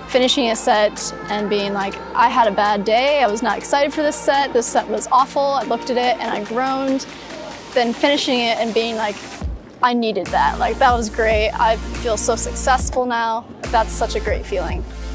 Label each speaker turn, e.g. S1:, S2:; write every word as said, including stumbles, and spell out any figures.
S1: finishing a set and being like, I had a bad day, I was not excited for this set, this set was awful, I looked at it and I groaned. Then finishing it and being like, I needed that, like that was great, I feel so successful now. That's such a great feeling.